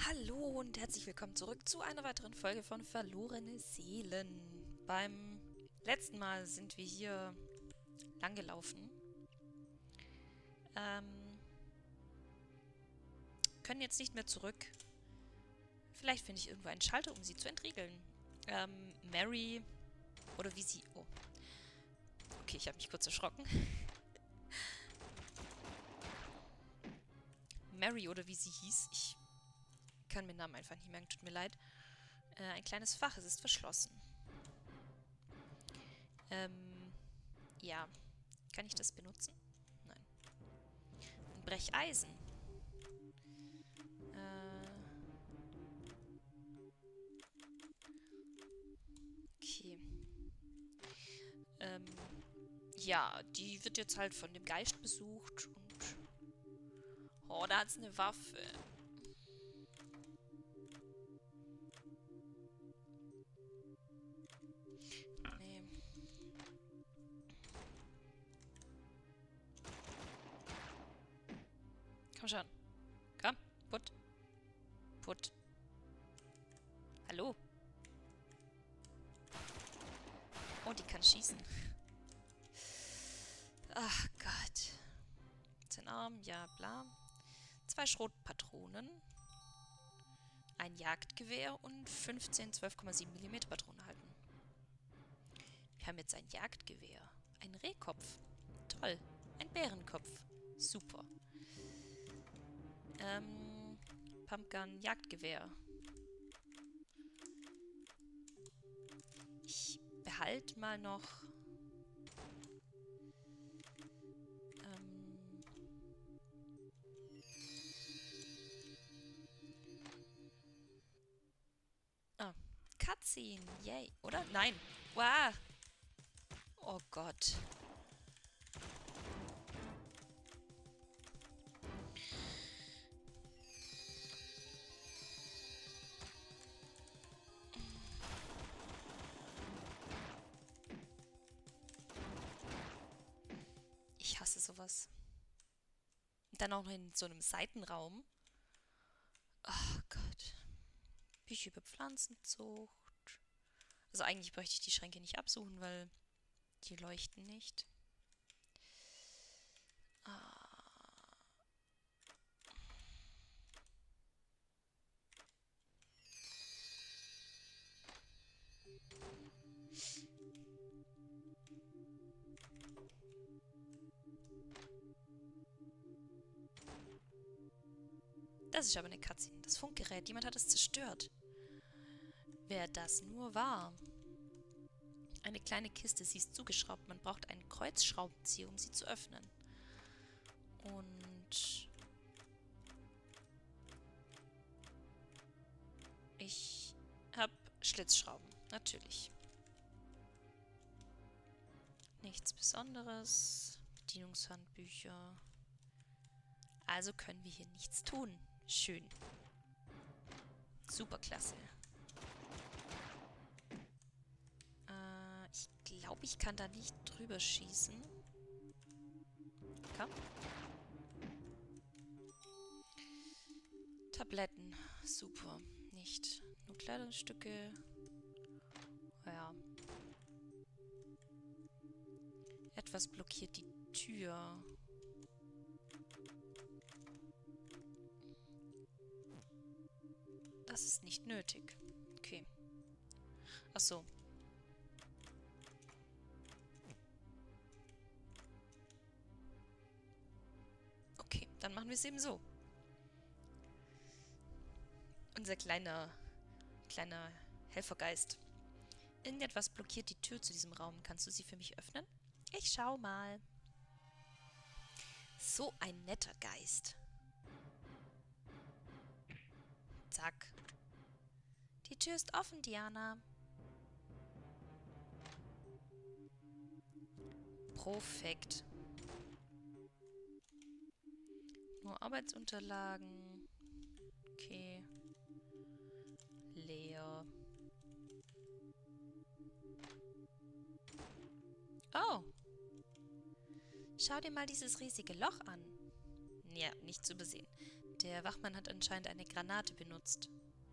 Hallo und herzlich willkommen zurück zu einer weiteren Folge von Verlorene Seelen. Beim letzten Mal sind wir hier langgelaufen. Ähm, können jetzt nicht mehr zurück. Vielleicht finde ich irgendwo einen Schalter, um sie zu entriegeln. Mary oder wie sie... Oh, okay, ich habe mich kurz erschrocken. Mary oder wie sie hieß. Ich kann mir den Namen einfach nicht merken, tut mir leid. Ein kleines Fach, es ist verschlossen. Ja. Kann ich das benutzen? Nein. Ein Brecheisen. Okay. Ähm, ja, die wird jetzt halt von dem Geist besucht und... Oh, da hat's eine Waffe. Nee. Komm schon. Komm. Put. Put. Hallo. Oh, die kann schießen. Ach Gott. 10 Arm, ja, bla. 2 Schrotpatronen. Ein Jagdgewehr und 15 12,7 mm Patronen erhalten. Wir haben jetzt ein Jagdgewehr. Ein Rehkopf. Toll. Ein Bärenkopf. Super. Pumpgun, Jagdgewehr. Ich behalte mal noch... Ah, Cutscene, yay. Oder? Nein. Wow. Oh Gott. Ich hasse sowas. Und dann auch noch in so einem Seitenraum. Oh Gott. Bücher über Pflanzenzucht. Also eigentlich bräuchte ich die Schränke nicht absuchen, weil die leuchten nicht. Das ist aber eine Cutscene. Das Funkgerät. Jemand hat es zerstört. Wer das nur war. Eine kleine Kiste, sie ist zugeschraubt. Man braucht einen Kreuzschraubenzieher, um sie zu öffnen. Und... ich habe Schlitzschrauben. Natürlich. Nichts Besonderes. Bedienungshandbücher. Also können wir hier nichts tun. Schön. Superklasse. Ich glaube, ich kann da nicht drüber schießen. Komm. Tabletten. Super. Nicht. Nur Kleidungsstücke. Ja. Etwas blockiert die Tür. Das ist nicht nötig. Okay. Ach so. Okay, dann machen wir es eben so. Unser kleiner Helfergeist. Irgendetwas blockiert die Tür zu diesem Raum. Kannst du sie für mich öffnen? Ich schau mal. So ein netter Geist. Zack. Die Tür ist offen, Diana. Perfekt. Nur Arbeitsunterlagen. Okay. Leer. Oh. Schau dir mal dieses riesige Loch an. Ja, nicht zu übersehen. Der Wachmann hat anscheinend eine Granate benutzt.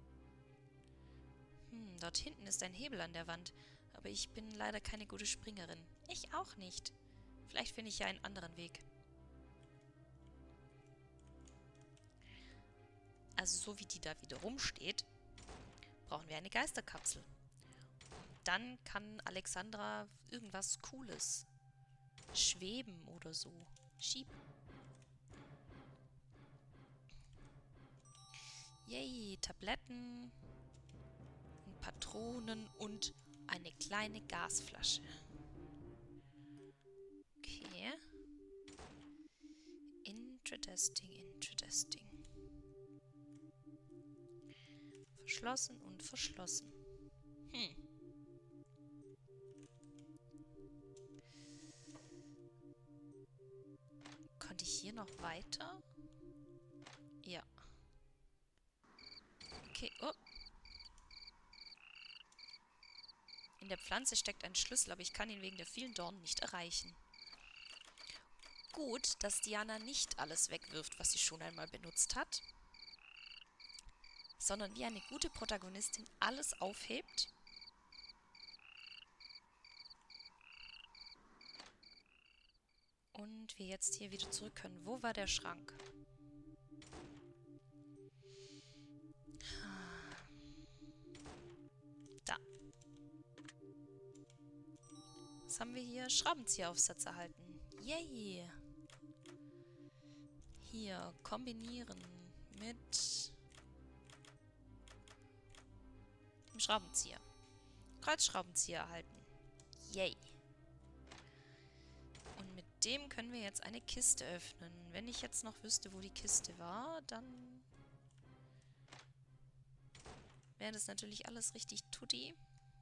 Dort hinten ist ein Hebel an der Wand, aber ich bin leider keine gute Springerin. Ich auch nicht. Vielleicht finde ich ja einen anderen Weg. Also so wie die da wieder rumsteht, brauchen wir eine Geisterkapsel. Dann kann Alexandra irgendwas Cooles schweben oder so. Schieben. Yay, Tabletten, Patronen und eine kleine Gasflasche. Okay. Interesting, interesting. Verschlossen und verschlossen. Konnte ich hier noch weiter? Ja. Okay, oh. In der Pflanze steckt ein Schlüssel, aber ich kann ihn wegen der vielen Dornen nicht erreichen. Gut, dass Diana nicht alles wegwirft, was sie schon einmal benutzt hat, sondern wie eine gute Protagonistin alles aufhebt und wir jetzt hier wieder zurück können. Wo war der Schrank? Da. Was haben wir hier? Schraubenzieher-Aufsatz erhalten. Yay! Hier, kombinieren mit dem Schraubenzieher. Kreuzschraubenzieher erhalten. Yay! Und mit dem können wir jetzt eine Kiste öffnen. Wenn ich jetzt noch wüsste, wo die Kiste war, dann wäre das natürlich alles richtig tutti.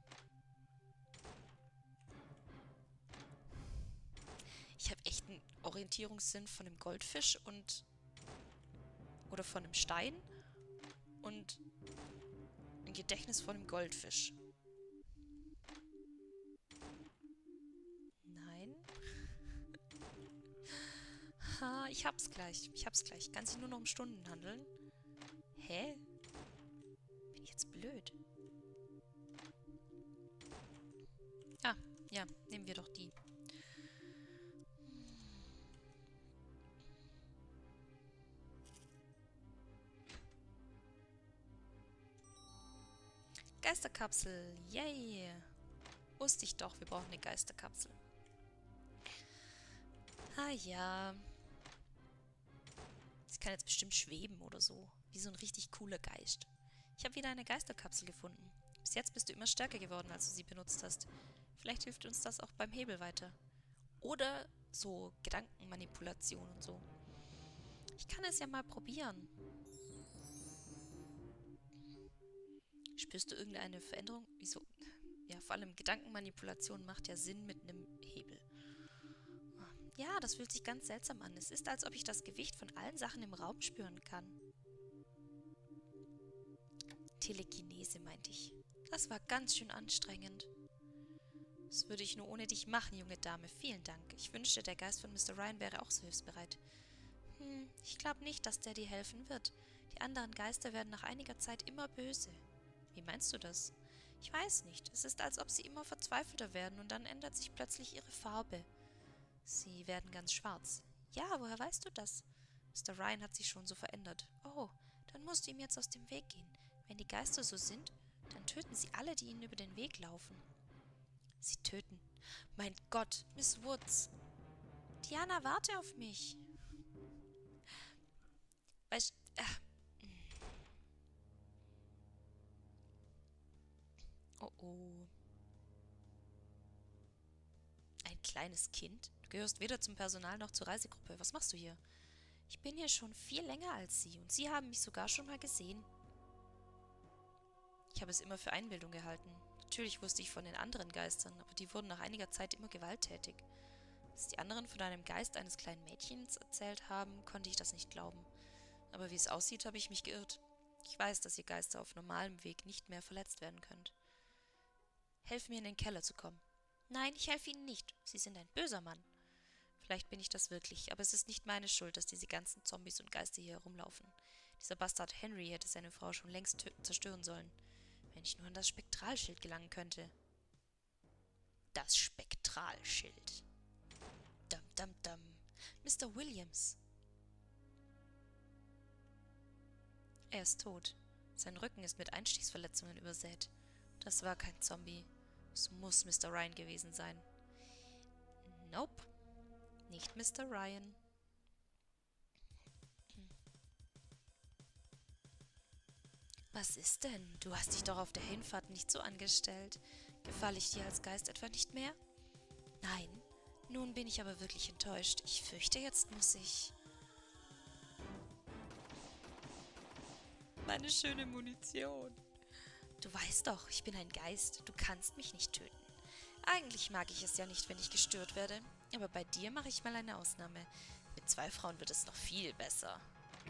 Ich habe echt einen Orientierungssinn von dem Goldfisch oder von dem Stein und ein Gedächtnis von dem Goldfisch. Nein. Ha, ich hab's gleich. Kann sich nur noch um Stunden handeln? Hä? Bin ich jetzt blöd? Ah, ja, nehmen wir doch die. Geisterkapsel. Yay. Wusste ich doch, wir brauchen eine Geisterkapsel. Ah ja. Sie kann jetzt bestimmt schweben oder so. Wie so ein richtig cooler Geist. Ich habe wieder eine Geisterkapsel gefunden. Bis jetzt bist du immer stärker geworden, als du sie benutzt hast. Vielleicht hilft uns das auch beim Hebel weiter. Oder so Gedankenmanipulation und so. Ich kann es ja mal probieren. Spürst du irgendeine Veränderung? Wieso? Ja, vor allem Gedankenmanipulation macht ja Sinn mit einem Hebel. Ja, das fühlt sich ganz seltsam an. Es ist, als ob ich das Gewicht von allen Sachen im Raum spüren kann. Telekinese, meinte ich. Das war ganz schön anstrengend. Das würde ich nur ohne dich machen, junge Dame. Vielen Dank. Ich wünschte, der Geist von Mr. Ryan wäre auch so hilfsbereit. Ich glaube nicht, dass der dir helfen wird. Die anderen Geister werden nach einiger Zeit immer böse. Wie meinst du das? Ich weiß nicht. Es ist, als ob sie immer verzweifelter werden und dann ändert sich plötzlich ihre Farbe. Sie werden ganz schwarz. Ja, woher weißt du das? Mr. Ryan hat sich schon so verändert. Oh, dann musst du ihm jetzt aus dem Weg gehen. Wenn die Geister so sind, dann töten sie alle, die ihnen über den Weg laufen. Sie töten. Mein Gott, Miss Woods. Diana, warte auf mich. Weißt Oh oh. Ein kleines Kind? Du gehörst weder zum Personal noch zur Reisegruppe. Was machst du hier? Ich bin hier schon viel länger als Sie und Sie haben mich sogar schon mal gesehen. Ich habe es immer für Einbildung gehalten. Natürlich wusste ich von den anderen Geistern, aber die wurden nach einiger Zeit immer gewalttätig. Als die anderen von einem Geist eines kleinen Mädchens erzählt haben, konnte ich das nicht glauben. Aber wie es aussieht, habe ich mich geirrt. Ich weiß, dass ihr Geister auf normalem Weg nicht mehr verletzt werden könnt. Helf mir, in den Keller zu kommen. Nein, ich helfe Ihnen nicht. Sie sind ein böser Mann. Vielleicht bin ich das wirklich, aber es ist nicht meine Schuld, dass diese ganzen Zombies und Geister hier herumlaufen. Dieser Bastard Henry hätte seine Frau schon längst zerstören sollen. Wenn ich nur an das Spektralschild gelangen könnte. Das Spektralschild. Dum, dum, dum. Mr. Williams. Er ist tot. Sein Rücken ist mit Einstichsverletzungen übersät. Das war kein Zombie. Es muss Mr. Ryan gewesen sein. Nope. Nicht Mr. Ryan. Was ist denn? Du hast dich doch auf der Hinfahrt nicht so angestellt. Gefalle ich dir als Geist etwa nicht mehr? Nein. Nun bin ich aber wirklich enttäuscht. Ich fürchte, jetzt muss ich... Meine schöne Munition. Du weißt doch, ich bin ein Geist. Du kannst mich nicht töten. Eigentlich mag ich es ja nicht, wenn ich gestört werde. Aber bei dir mache ich mal eine Ausnahme. Mit 2 Frauen wird es noch viel besser.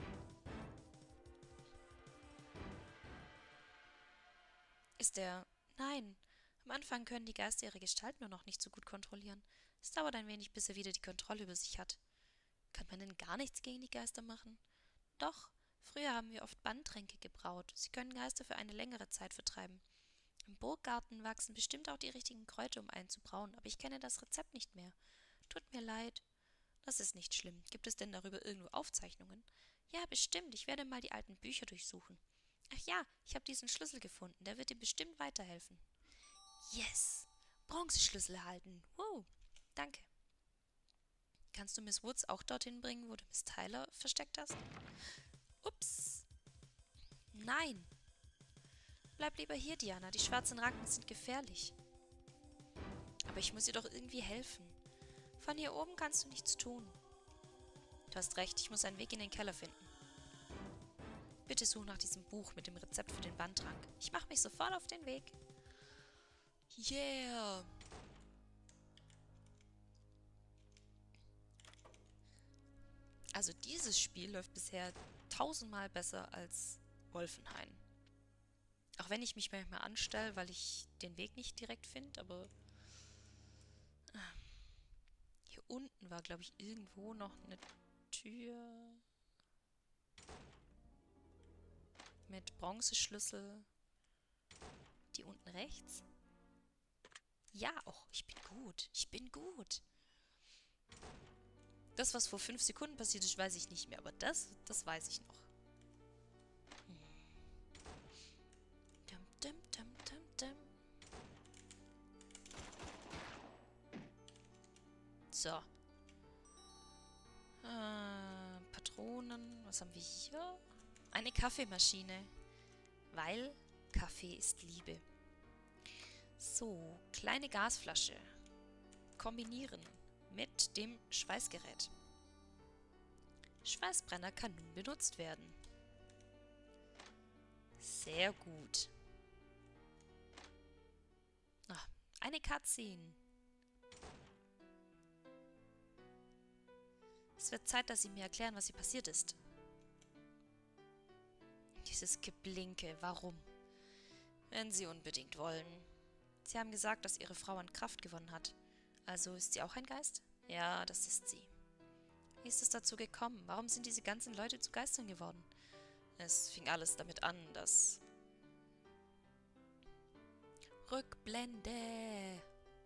Ist er... Nein. Am Anfang können die Geister ihre Gestalt nur noch nicht so gut kontrollieren. Es dauert ein wenig, bis er wieder die Kontrolle über sich hat. Kann man denn gar nichts gegen die Geister machen? Doch. Früher haben wir oft Banntränke gebraut. Sie können Geister für eine längere Zeit vertreiben. Im Burggarten wachsen bestimmt auch die richtigen Kräuter, um einen zu brauen, aber ich kenne das Rezept nicht mehr. Tut mir leid. Das ist nicht schlimm. Gibt es denn darüber irgendwo Aufzeichnungen? Ja, bestimmt. Ich werde mal die alten Bücher durchsuchen. Ach ja, ich habe diesen Schlüssel gefunden. Der wird dir bestimmt weiterhelfen. Yes! Bronzeschlüssel erhalten. Wow, danke. Kannst du Miss Woods auch dorthin bringen, wo du Miss Tyler versteckt hast? Ups. Nein. Bleib lieber hier, Diana. Die schwarzen Ranken sind gefährlich. Aber ich muss ihr doch irgendwie helfen. Von hier oben kannst du nichts tun. Du hast recht, ich muss einen Weg in den Keller finden. Bitte such nach diesem Buch mit dem Rezept für den Banntrank. Ich mache mich sofort auf den Weg. Yeah! Also dieses Spiel läuft bisher 1000-mal besser als Wolfenhain. Auch wenn ich mich manchmal anstelle, weil ich den Weg nicht direkt finde, aber... Hier unten war, glaube ich, irgendwo noch eine Tür... mit Bronzeschlüssel. Die unten rechts? Ja, oh, ich bin gut. Ich bin gut. Das, was vor 5 Sekunden passiert ist, weiß ich nicht mehr. Aber das weiß ich noch. Dum, dum, dum, dum, dum. So. Patronen. Was haben wir hier? Eine Kaffeemaschine. Weil Kaffee ist Liebe. So, kleine Gasflasche. Kombinieren mit dem Schweißgerät. Schweißbrenner kann nun benutzt werden. Sehr gut. Ah, eine Cutscene. Es wird Zeit, dass Sie mir erklären, was hier passiert ist. Dieses Geblinke, warum? Wenn Sie unbedingt wollen. Sie haben gesagt, dass Ihre Frau an Kraft gewonnen hat. Also ist sie auch ein Geist? Ja, das ist sie. Wie ist es dazu gekommen? Warum sind diese ganzen Leute zu Geistern geworden? Es fing alles damit an, dass... Rückblende!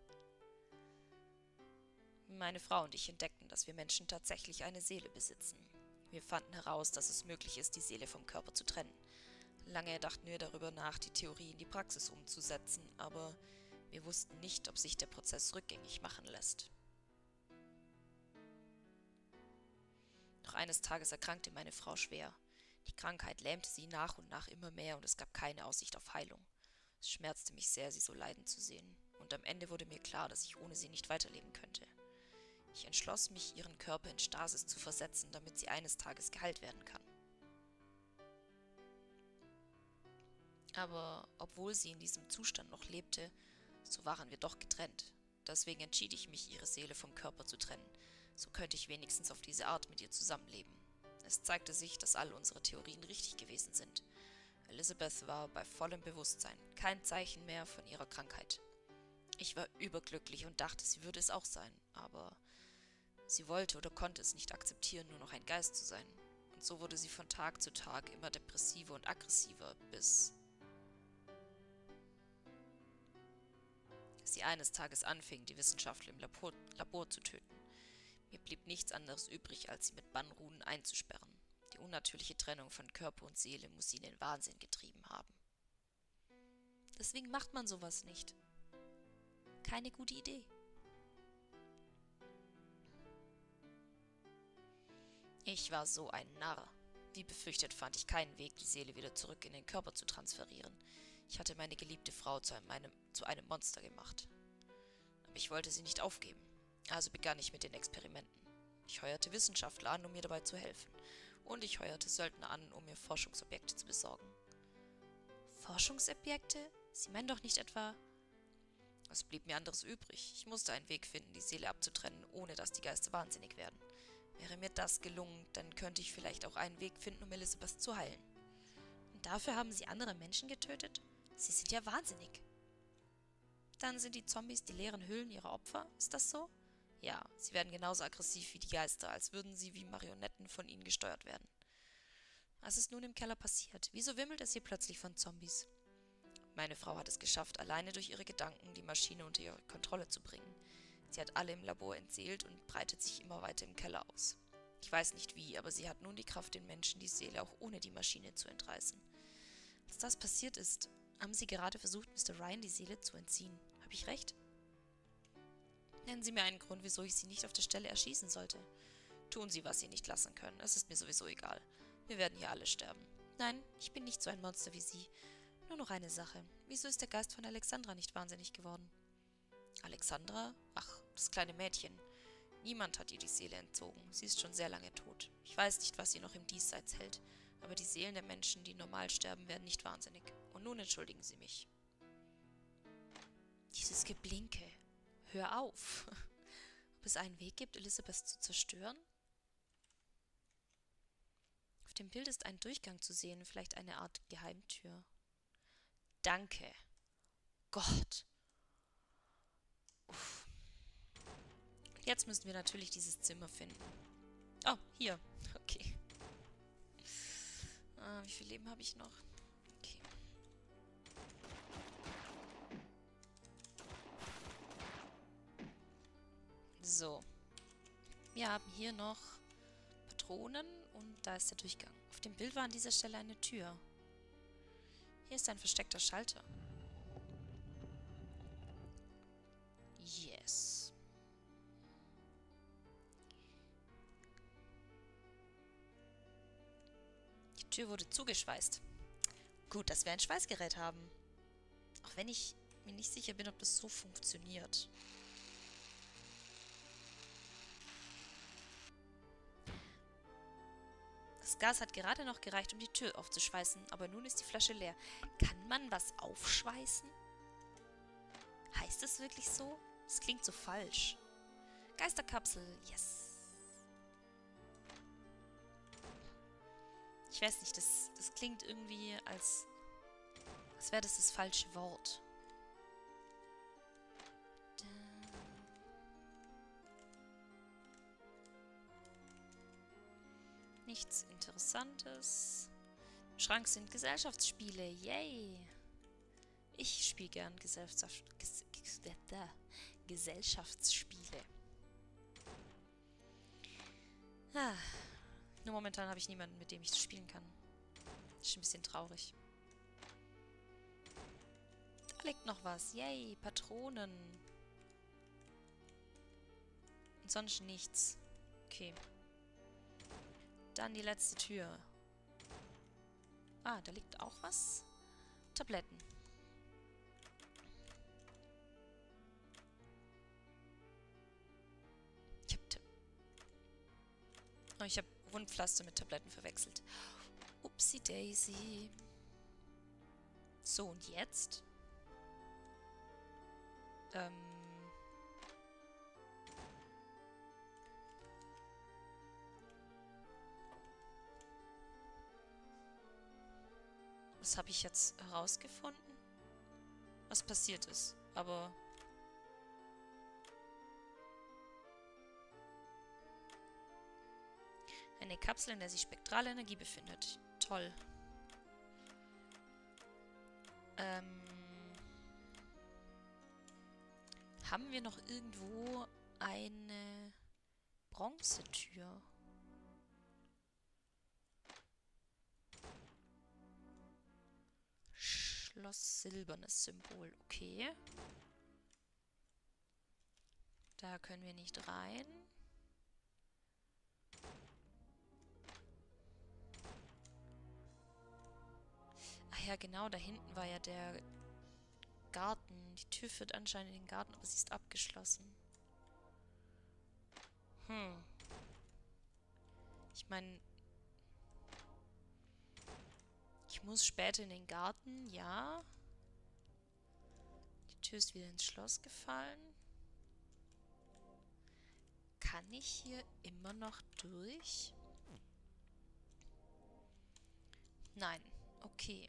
Meine Frau und ich entdeckten, dass wir Menschen tatsächlich eine Seele besitzen. Wir fanden heraus, dass es möglich ist, die Seele vom Körper zu trennen. Lange dachten wir darüber nach, die Theorie in die Praxis umzusetzen, aber wir wussten nicht, ob sich der Prozess rückgängig machen lässt. Doch eines Tages erkrankte meine Frau schwer. Die Krankheit lähmte sie nach und nach immer mehr und es gab keine Aussicht auf Heilung. Es schmerzte mich sehr, sie so leiden zu sehen. Und am Ende wurde mir klar, dass ich ohne sie nicht weiterleben könnte. Ich entschloss mich, ihren Körper in Stasis zu versetzen, damit sie eines Tages geheilt werden kann. Aber obwohl sie in diesem Zustand noch lebte, so waren wir doch getrennt. Deswegen entschied ich mich, ihre Seele vom Körper zu trennen. So könnte ich wenigstens auf diese Art mit ihr zusammenleben. Es zeigte sich, dass all unsere Theorien richtig gewesen sind. Elizabeth war bei vollem Bewusstsein, kein Zeichen mehr von ihrer Krankheit. Ich war überglücklich und dachte, sie würde es auch sein, aber Sie wollte oder konnte es nicht akzeptieren, nur noch ein Geist zu sein. Und so wurde sie von Tag zu Tag immer depressiver und aggressiver, bis sie eines Tages anfing, die Wissenschaftler im Labor zu töten. Mir blieb nichts anderes übrig, als sie mit Bannruhen einzusperren. Die unnatürliche Trennung von Körper und Seele muss sie in den Wahnsinn getrieben haben. Deswegen macht man sowas nicht. Keine gute Idee. Ich war so ein Narr. Wie befürchtet fand ich keinen Weg, die Seele wieder zurück in den Körper zu transferieren. Ich hatte meine geliebte Frau zu einem Monster gemacht. Aber ich wollte sie nicht aufgeben. Also begann ich mit den Experimenten. Ich heuerte Wissenschaftler an, um mir dabei zu helfen. Und ich heuerte Söldner an, um mir Forschungsobjekte zu besorgen. Forschungsobjekte? Sie meinen doch nicht etwa... Was blieb mir anderes übrig? Ich musste einen Weg finden, die Seele abzutrennen, ohne dass die Geister wahnsinnig werden. Wäre mir das gelungen, dann könnte ich vielleicht auch einen Weg finden, um Elizabeth zu heilen. Und dafür haben Sie andere Menschen getötet? Sie sind ja wahnsinnig. Dann sind die Zombies die leeren Hüllen ihrer Opfer? Ist das so? Ja, sie werden genauso aggressiv wie die Geister, als würden sie wie Marionetten von ihnen gesteuert werden. Was ist nun im Keller passiert? Wieso wimmelt es hier plötzlich von Zombies? Meine Frau hat es geschafft, alleine durch ihre Gedanken die Maschine unter ihre Kontrolle zu bringen. Sie hat alle im Labor entseelt und breitet sich immer weiter im Keller aus. Ich weiß nicht wie, aber sie hat nun die Kraft, den Menschen die Seele auch ohne die Maschine zu entreißen. Als das passiert ist, haben sie gerade versucht, Mr. Ryan die Seele zu entziehen. Habe ich recht? Nennen Sie mir einen Grund, wieso ich Sie nicht auf der Stelle erschießen sollte. Tun Sie, was Sie nicht lassen können. Es ist mir sowieso egal. Wir werden hier alle sterben. Nein, ich bin nicht so ein Monster wie Sie. Nur noch eine Sache. Wieso ist der Geist von Alexandra nicht wahnsinnig geworden? Alexandra? Ach, das kleine Mädchen. Niemand hat ihr die Seele entzogen. Sie ist schon sehr lange tot. Ich weiß nicht, was sie noch im Diesseits hält. Aber die Seelen der Menschen, die normal sterben, werden nicht wahnsinnig. Und nun entschuldigen Sie mich. Dieses Geblinke. Hör auf. Ob es einen Weg gibt, Elizabeth zu zerstören? Auf dem Bild ist ein Durchgang zu sehen, vielleicht eine Art Geheimtür. Danke. Gott. Uff. Jetzt müssen wir natürlich dieses Zimmer finden. Oh, hier. Okay. Wie viel Leben habe ich noch? Okay. So. Wir haben hier noch Patronen und da ist der Durchgang. Auf dem Bild war an dieser Stelle eine Tür. Hier ist ein versteckter Schalter. Yes. Die Tür wurde zugeschweißt. Gut, dass wir ein Schweißgerät haben. Auch wenn ich mir nicht sicher bin, ob das so funktioniert. Das Gas hat gerade noch gereicht, um die Tür aufzuschweißen, aber nun ist die Flasche leer. Kann man was aufschweißen? Heißt es wirklich so? Das klingt so falsch. Geisterkapsel, yes. Ich weiß nicht, das klingt irgendwie, als wäre das falsche Wort. Nichts Interessantes. Im Schrank sind Gesellschaftsspiele. Yay! Ich spiele gern Gesellschaftsspiele. Nur momentan habe ich niemanden, mit dem ich das spielen kann. Ist ein bisschen traurig. Da liegt noch was. Yay, Patronen. Und sonst nichts. Okay. Dann die letzte Tür. Ah, da liegt auch was. Tabletten. Ich habe Wundpflaster mit Tabletten verwechselt. Upsi Daisy. So, und jetzt? Was habe ich jetzt herausgefunden? Was passiert ist. Aber... Eine Kapsel, in der sich spektrale Energie befindet. Toll. Haben wir noch irgendwo eine Bronzetür? Schloss silbernes Symbol. Okay. Da können wir nicht rein. Ach ja, genau, da hinten war ja der Garten. Die Tür führt anscheinend in den Garten, aber sie ist abgeschlossen. Ich meine, ich muss später in den Garten, ja. Die Tür ist wieder ins Schloss gefallen. Kann ich hier immer noch durch? Nein. Okay.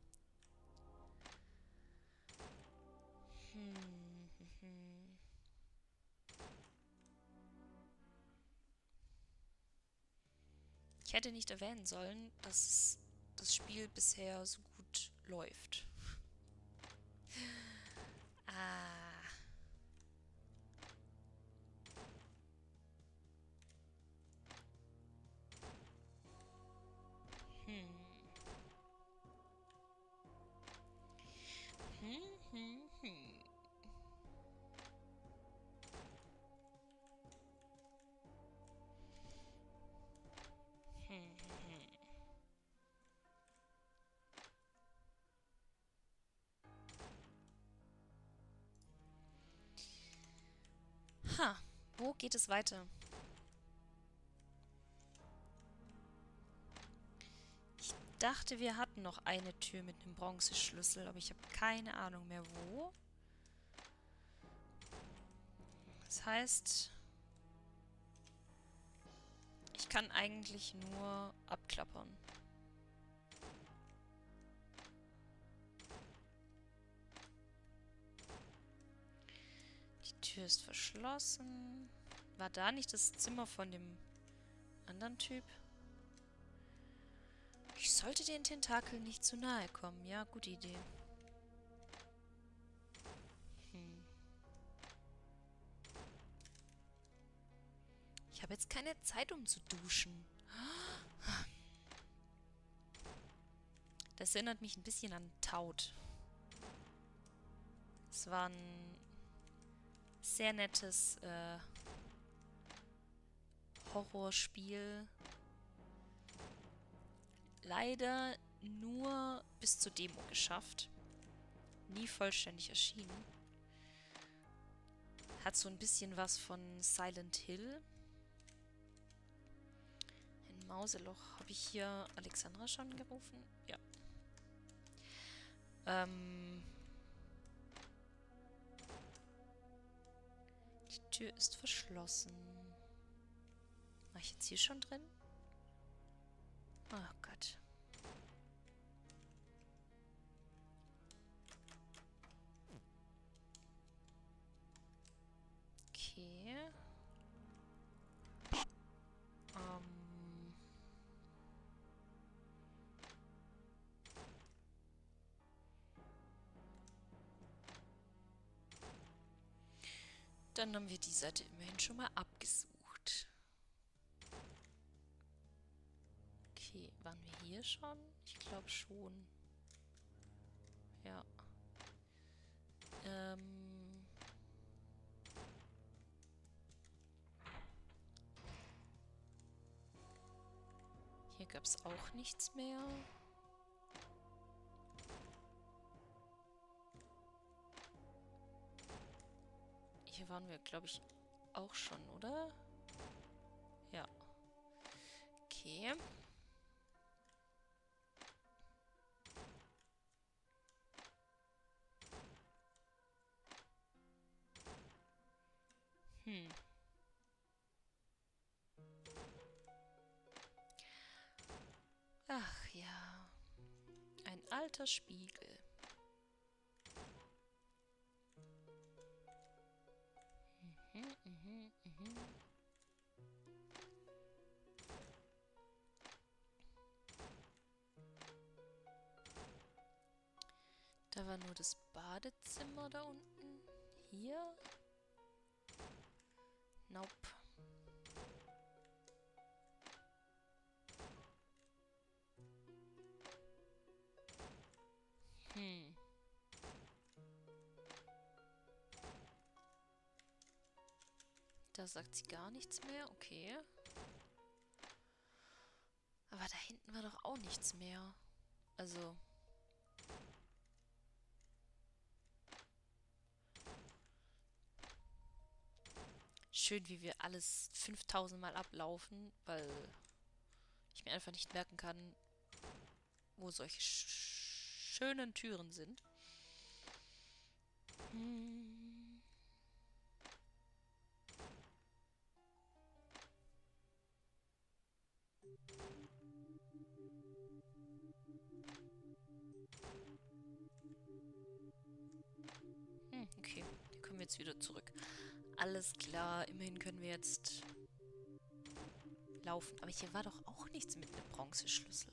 Ich hätte nicht erwähnen sollen, dass das Spiel bisher so gut läuft. Ah. Hm. Hm, hm, hm. Hm, hm. Ha, wo geht es weiter? Ich dachte, wir hatten noch eine Tür mit einem Bronzeschlüssel, aber ich habe keine Ahnung mehr wo. Das heißt, ich kann eigentlich nur abklappern. Die Tür ist verschlossen. War da nicht das Zimmer von dem anderen Typ? Ich sollte den Tentakeln nicht zu nahe kommen. Ja, gute Idee. Ich habe jetzt keine Zeit, um zu duschen. Das erinnert mich ein bisschen an Taut. Es war ein sehr nettes Horrorspiel. Leider nur bis zur Demo geschafft. Nie vollständig erschienen. Hat so ein bisschen was von Silent Hill. Ein Mauseloch. Habe ich hier Alexandra schon gerufen? Ja. Die Tür ist verschlossen. War ich jetzt hier schon drin? Oh Gott. Okay. Dann haben wir die Seite immerhin schon mal abgesucht. Okay, waren wir hier schon? Ich glaube schon. Ja. Hier gab es auch nichts mehr. Hier waren wir, glaube ich, auch schon, oder? Ja. Okay. Ach ja. Ein alter Spiegel. Da war nur das Badezimmer da unten. Hier? Nope. Hm. Da sagt sie gar nichts mehr. Okay. Aber da hinten war doch auch nichts mehr. Also... Schön, wie wir alles 5000 Mal ablaufen, weil ich mir einfach nicht merken kann, wo solche schönen Türen sind. Hm. Okay, hier kommen wir jetzt wieder zurück. Alles klar, immerhin können wir jetzt laufen. Aber hier war doch auch nichts mit einem Bronzeschlüssel.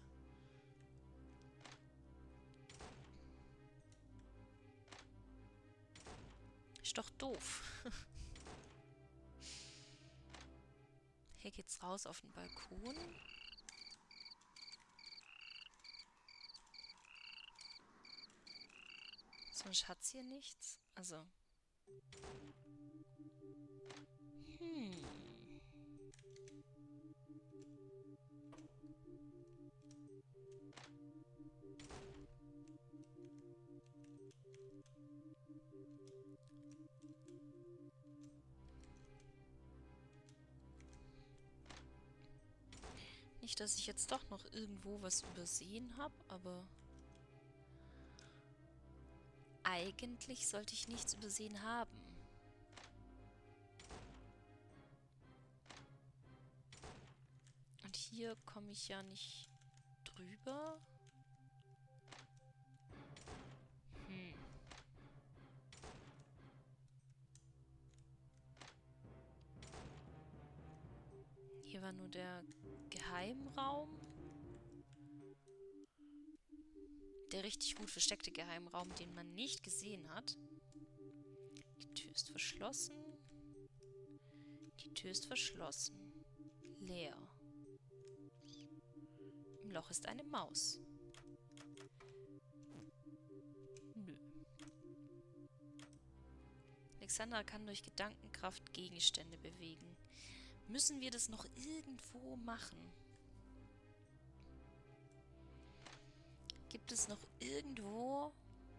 Ist doch doof. Hier geht's raus auf den Balkon. Sonst hat's hier nichts. Also. Nicht, dass ich jetzt doch noch irgendwo was übersehen habe, aber eigentlich sollte ich nichts übersehen haben. Und hier komme ich ja nicht drüber. Hier war nur der Geheimraum. Der richtig gut versteckte Geheimraum, den man nicht gesehen hat. Die Tür ist verschlossen. Die Tür ist verschlossen. Leer. Im Loch ist eine Maus. Nö. Alexandra kann durch Gedankenkraft Gegenstände bewegen. Müssen wir das noch irgendwo machen? Gibt es noch irgendwo...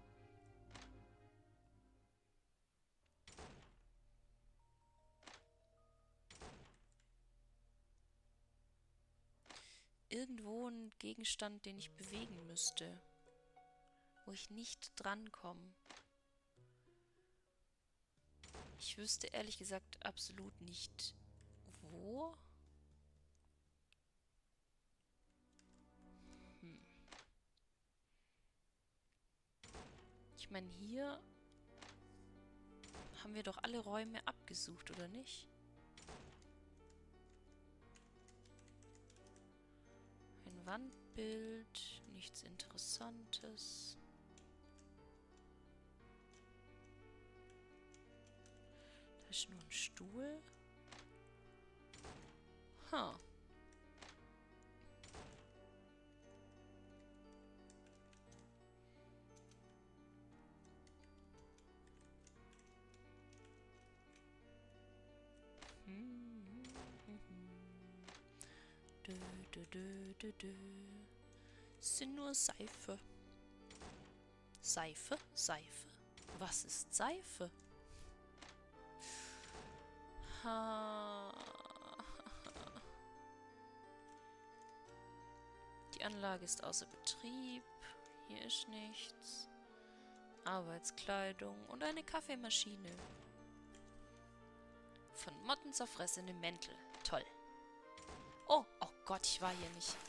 irgendwo einen Gegenstand, den ich bewegen müsste? Wo ich nicht drankomme? Ich wüsste ehrlich gesagt absolut nicht, wo. Ich meine, hier haben wir doch alle Räume abgesucht, oder nicht? Ein Wandbild, nichts Interessantes. Da ist nur ein Stuhl. Ha. Sind nur Seife. Seife? Seife? Was ist Seife? Ha. Die Anlage ist außer Betrieb. Hier ist nichts. Arbeitskleidung und eine Kaffeemaschine. Von Motten zerfressene Mäntel. Toll. Oh, oh Gott, ich war hier nicht.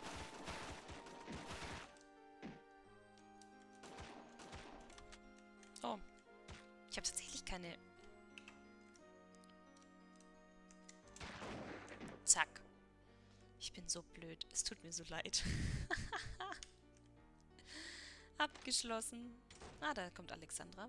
Oh. Ich habe tatsächlich keine... Zack. Ich bin so blöd. Es tut mir so leid. Abgeschlossen. Ah, da kommt Alexandra.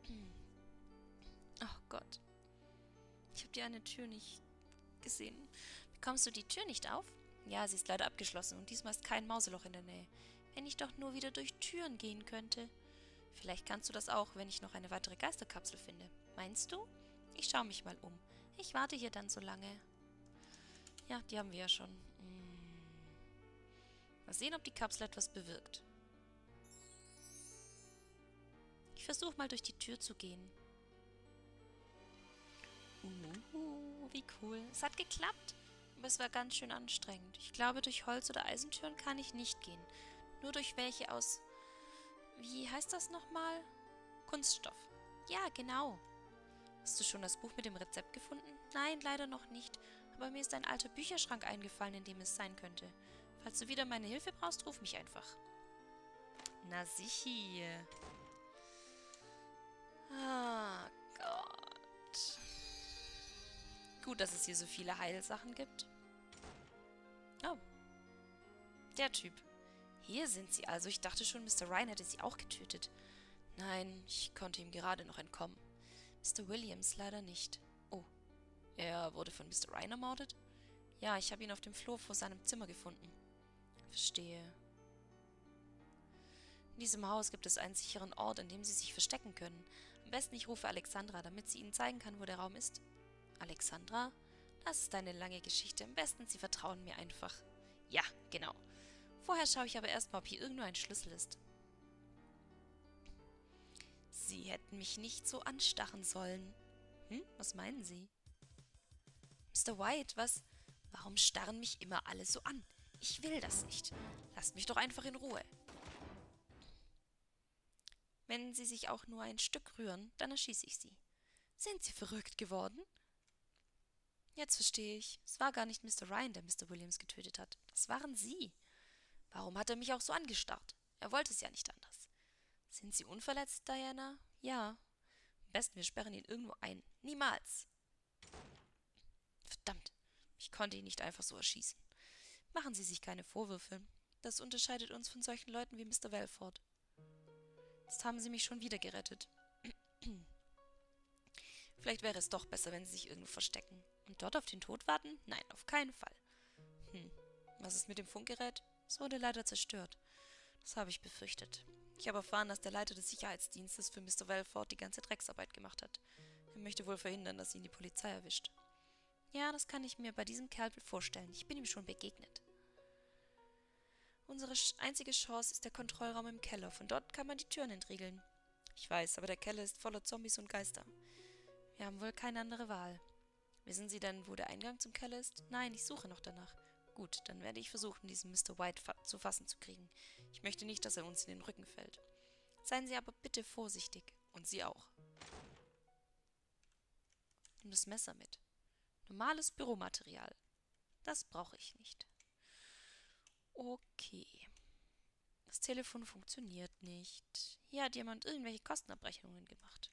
Oh Gott. Ich habe die eine Tür nicht gesehen. Bekommst du die Tür nicht auf? Ja, sie ist leider abgeschlossen und diesmal ist kein Mauseloch in der Nähe. Wenn ich doch nur wieder durch Türen gehen könnte. Vielleicht kannst du das auch, wenn ich noch eine weitere Geisterkapsel finde. Meinst du? Ich schaue mich mal um. Ich warte hier dann so lange. Ja, die haben wir ja schon. Mal sehen, ob die Kapsel etwas bewirkt. Ich versuche mal durch die Tür zu gehen. Wie cool. Es hat geklappt. Aber es war ganz schön anstrengend. Ich glaube, durch Holz- oder Eisentüren kann ich nicht gehen. Nur durch welche aus... Wie heißt das nochmal? Kunststoff. Ja, genau. Hast du schon das Buch mit dem Rezept gefunden? Nein, leider noch nicht. Aber mir ist ein alter Bücherschrank eingefallen, in dem es sein könnte. Falls du wieder meine Hilfe brauchst, ruf mich einfach. Na sicher. Ah, Gott. Gut, dass es hier so viele Heilsachen gibt. Oh. Der Typ. Hier sind sie also. Ich dachte schon, Mr. Ryan hätte sie auch getötet. Nein, ich konnte ihm gerade noch entkommen. Mr. Williams leider nicht. Oh, er wurde von Mr. Ryan ermordet? Ja, ich habe ihn auf dem Flur vor seinem Zimmer gefunden. Verstehe. In diesem Haus gibt es einen sicheren Ort, an dem Sie sich verstecken können. Am besten ich rufe Alexandra, damit sie Ihnen zeigen kann, wo der Raum ist. Alexandra? Das ist eine lange Geschichte. Am besten Sie vertrauen mir einfach. Ja, genau. Vorher schaue ich aber erstmal, ob hier irgendwo ein Schlüssel ist. Sie hätten mich nicht so anstarren sollen. Was meinen Sie? Mr. White, was? Warum starren mich immer alle so an? Ich will das nicht. Lasst mich doch einfach in Ruhe. Wenn Sie sich auch nur ein Stück rühren, dann erschieße ich Sie. Sind Sie verrückt geworden? Jetzt verstehe ich. Es war gar nicht Mr. Ryan, der Mr. Williams getötet hat. Das waren Sie. Warum hat er mich auch so angestarrt? Er wollte es ja nicht anders. Sind Sie unverletzt, Diana? Ja. Am besten, wir sperren ihn irgendwo ein. Niemals. Verdammt, ich konnte ihn nicht einfach so erschießen. Machen Sie sich keine Vorwürfe. Das unterscheidet uns von solchen Leuten wie Mr. Velford. Jetzt haben Sie mich schon wieder gerettet. Vielleicht wäre es doch besser, wenn Sie sich irgendwo verstecken. Und dort auf den Tod warten? Nein, auf keinen Fall. Was ist mit dem Funkgerät? Es wurde leider zerstört. Das habe ich befürchtet. Ich habe erfahren, dass der Leiter des Sicherheitsdienstes für Mr. Velford die ganze Drecksarbeit gemacht hat. Er möchte wohl verhindern, dass ihn die Polizei erwischt. Ja, das kann ich mir bei diesem Kerl vorstellen. Ich bin ihm schon begegnet. Unsere einzige Chance ist der Kontrollraum im Keller. Von dort kann man die Türen entriegeln. Ich weiß, aber der Keller ist voller Zombies und Geister. Wir haben wohl keine andere Wahl. Wissen Sie denn, wo der Eingang zum Keller ist? Nein, ich suche noch danach. Gut, dann werde ich versuchen, diesen Mr. White zu fassen zu kriegen. Ich möchte nicht, dass er uns in den Rücken fällt. Seien Sie aber bitte vorsichtig. Und Sie auch. Nimm das Messer mit. Normales Büromaterial. Das brauche ich nicht. Okay. Das Telefon funktioniert nicht. Hier hat jemand irgendwelche Kostenabrechnungen gemacht.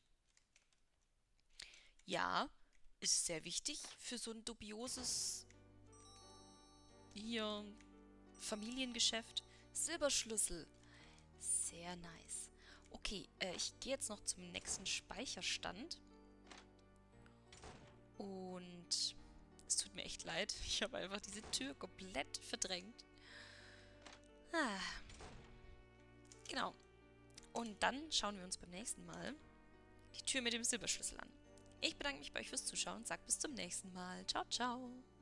Ja, ist sehr wichtig für so ein dubioses hier Familiengeschäft. Silberschlüssel. Sehr nice. Okay, ich gehe jetzt noch zum nächsten Speicherstand. Und es tut mir echt leid. Ich habe einfach diese Tür komplett verdrängt. Ah. Genau. Und dann schauen wir uns beim nächsten Mal die Tür mit dem Silberschlüssel an. Ich bedanke mich bei euch fürs Zuschauen und sage bis zum nächsten Mal. Ciao, ciao.